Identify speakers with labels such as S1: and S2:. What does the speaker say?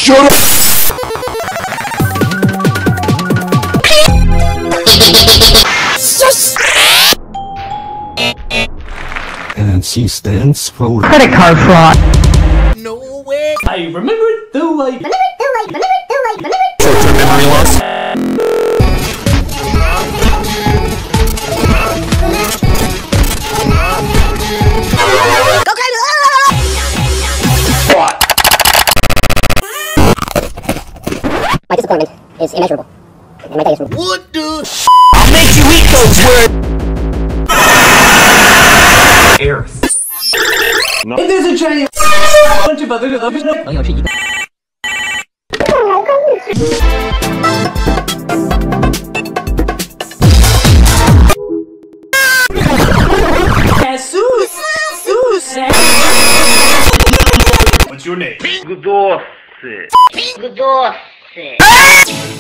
S1: shut up! And she stands for
S2: credit card fraud.
S3: No way!
S4: I remembered the way.
S1: short-term memory loss.
S5: My disappointment is immeasurable. And my day is ruined.
S3: What the?
S1: I'll make you eat those words!
S4: Earth. No. And there's a giant bunch of other lovers.
S6: What's your name?
S7: Pink doce. Pink doce.